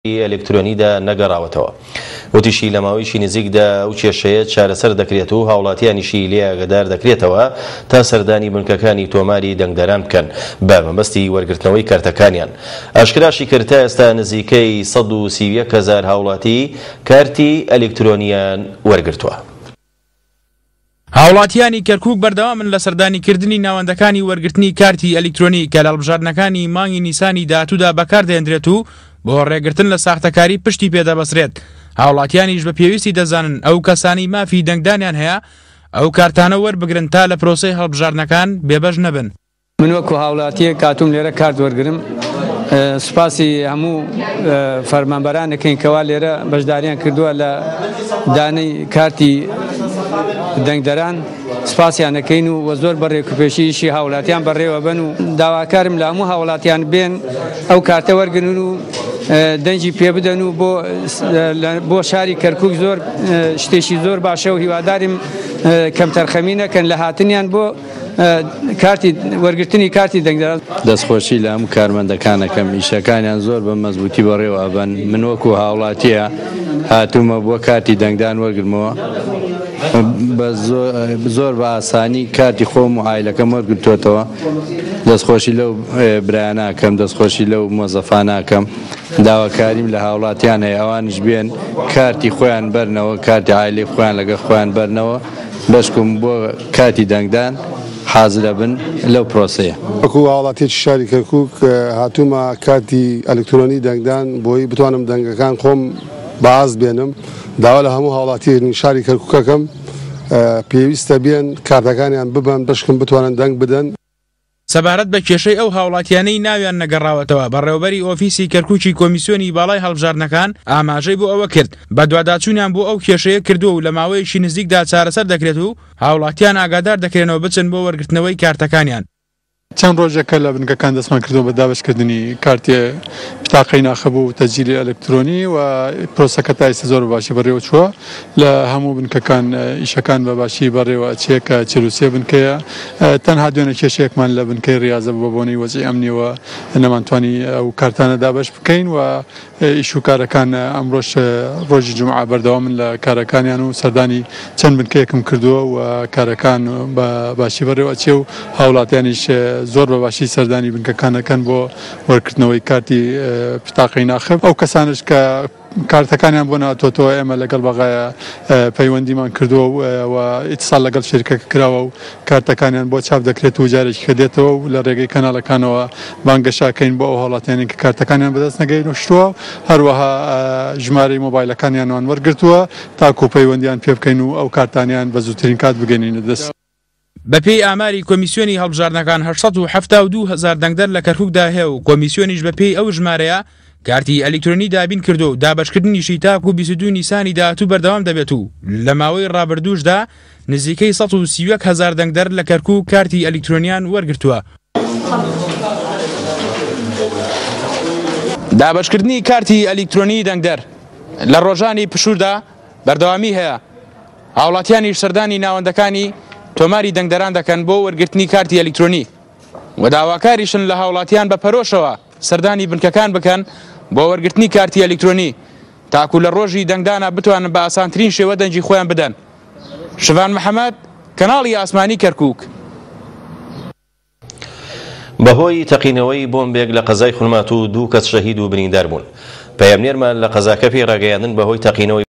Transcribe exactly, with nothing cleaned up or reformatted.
ئەلکترۆنیدا نەگەڕاوەتەوە. وتیشی لە ماوەیەکی نزیکدا ئەو کێشەیە چارەسەر دەکرێت و هاوڵاتیانیشی لێ ئاگادار دەکرێتەوە تا سەردانی بنکەکانی تۆماری دەنگدەران بکەن بە مەبەستی وەرگرتنەوەی کارتەکانیان. ئاشکراشی کرد تا ئێستا نزیکەی سەد و سی و یەک هەزار هاوڵاتی کارتی ئەلکترۆنیان وەرگرتووە. هاوڵاتیانی کەرکوک بەردەوامن لە سەردانیکردنی ناوەندەکانی وەرگرتنی کارتی ئەلکترۆنی کە لە هەڵبژاردنەکانی مانگی نیسانی داهاتوودا بەکاردێنرێت و بۆ ڕێگرتن لە ساختەکاری پشتی پێدەبەسرێت. هاوڵاتیانیش بە پێویستی دەزانن ئەو کەسانی مافی دەنگدانیان هەیە ئەو کارتانە وەربگرن تا لە پرۆسەی هەڵبژاردنەکان بێبەش نەبن. من وەکو هاوڵاتیە کاتوم لێرە کارت وەرگرم، سوپاسی هەموو فەرمانبەرانەکەین کەوا لێرە بەشداریان کردووە لە دانەی کارتی دەنگدەران، سپاسیانەکەین و وە زۆر بەڕێکوپێشیشی هاوڵاتیان بەڕێوە بن و داواکارم لە هەموو هاوڵاتیان بێن ئەو کارتە وەرگن و دەنجی پێ بدەن و بۆ شاری کەرکوک زۆر شتێکی زۆر باشە و هیواداریم کەم تەرخەمی نەکەن لە هاتنیان بۆ کارتی وەرگرتنی کارتی دەنگدەران. دەستخۆشی لە هەموو کارمەندەکانەکەم، ئیشەکانیان زۆر بە مەزبوطی بەڕێوە ئەبەن. من وەکو هاوڵاتیە هاتوومە بۆ کارتی دەنگدان وەرگرمەوە، زۆر بە ئاسانی کارتی خۆم و عایلەکەم وەرگرتووەتەوە. دەستخۆشی لەو برایاناکەم، دەستخۆشی لەو مۆزەفاناکەم. داواکاریم لە هاوڵاتیان هەیە ئەوانش بێن کارتی خۆیان بەرنەوە، کارتی عایلەی خۆیان لەگە خۆیان بەرنەوە، بەشکم بۆ کاتی دەنگدان حازرە بن لەو پرۆسەیە. وەکو هاوڵاتیەکی شاری کەرکوک هاتوومە کارتی ئەلکترۆنی دەنگدان بۆی بتوانم دەنگەکان خۆم باز بێنم. داوا لە هەموو هاوڵاتی شاری کەرکوکەکەم پێویستە بێن کارتەکانیان ببن بەشکم بتوانن دەنگ بدەن. سەبارەت بە کێشەی ئەو هاوڵاتیانەی ناویان نەگەڕاوەتەوە بەڕێوەبەری ئۆفیسی کەرکوکی کۆمیسیۆنی باڵای هەڵبژاردنەکان ئاماژەی بۆ ئەوە کرد بە دواداچوونیان بۆ ئەو کێشەیە کردووە و لە ماوەیەکی نزیکدا چارەسەر دەکرێت و هاوڵاتیان ئاگادار دەکرێنەوە بچن بۆ وەرگرتنەوەی کارتەکانیان. چەند ڕۆژێکە لە بنکەکان دەستمان کردەوە بە دابشکردنی کارتی پتاقەی ناخەبوو و تەجیلی ئەلکترۆنی و پرۆسەکە تا ئێستا زۆر باشی بەڕێوە چووە. لە هەموو بنکەکان ئیشەکان بە باشی بەڕێوە ئەچێ کە چل و سێ بنکەیە. تەنها دوێنە کێشەیەکمان لە بنکەی ڕیاضە بە بۆنەی وەزعی ئەمنیەوە نەمانتوانی ئەو کارتانە دابش بکەین و ئیش و کارەکان ئەمڕۆژ ڕۆژی جومعە بەردەوامن لە کارەکانیان و سەردانی چەند بنکەیەکم کردووە و کارەکان بە باشی بەڕێوە ئەچێ و هاوڵاتیانیش زۆر بە باشی سەردانی بنکەکانەکەن بۆ وەرگرتنەوەی کارتی پتاقەی ناخەب. ئەو کەسانش کە کارتەکانیان بۆ ناتۆتەوە ئێمە لەگەڵ بەغایە پەیوەندیمان کردووە و ئیتسال لەگەڵ شێرکەکە کراوە و کارتەکانیان بۆ چاپ دەکرێت و جارێکی کە دێتەوە و لە ڕێگەی کەناڵەکانەوە بانگەشاکەین بۆ ئەو هاوڵاتیانێک کە کارتەکانیان بەدەست نەگەیەنوشتووە، هەروەها ژمارەی مۆبایلەکانیانوان وەرگرتووە تاکو پەیوەندیان پێ بکەین و ئەو کارتانیان بە زووترین کات بگەنینە دەست. بەپێی ئاماری کۆمیسیۆنی هەڵبژاردنەکان هەشت و هەفتاد و دوو هەزار دەنگدەر لە کەرکوکدا هەیە و کۆمیسیۆنیش بەپێی ئەو ژمارەیە کارتی ئەلکترۆنی دابین کردو و دابشکردنیشی تاکو بیست و دوو نیسانی داهاتوو بەردەوام دەبێت و لە ماوەی ڕابردووشدا نزیکەی سەد و سی و یەک هەزار دەنگدەر لە کەرکوک کارتی ئەلکترۆنیان وەرگرتووە. دابشکردنی کارتی ئەلکترۆنی دەنگدەر لە ڕۆژانی پشووردا بەردەوامی هەیە. هاوڵاتیانیش سەردانی ناوەندەکانی تۆماری دەنگدەران دەکەن بۆ وەرگرتنی کارتی ئەلکترۆنی و داواکاریشن لە هاوڵاتیان بە پەرۆشەوە سەردانی بنکەکان بکەن بۆ وەرگرتنی کارتی ئەلکترۆنی تاکو لە ڕۆژی دەنگدانە بتوانن بە ئاسانترین شێوە دەنجی خۆیان بدەن. شڤان محمد، کەناڵی ئاسمانی کەرکوک. بەهۆی تەقینەوەی بۆمبێک لە قەزای خولمات و دوو کەس شەهید و بریندار بوون. پەیامنێرمان لە قەزاکە پێی ڕاگەیاندن بەهۆی تەقینەوەی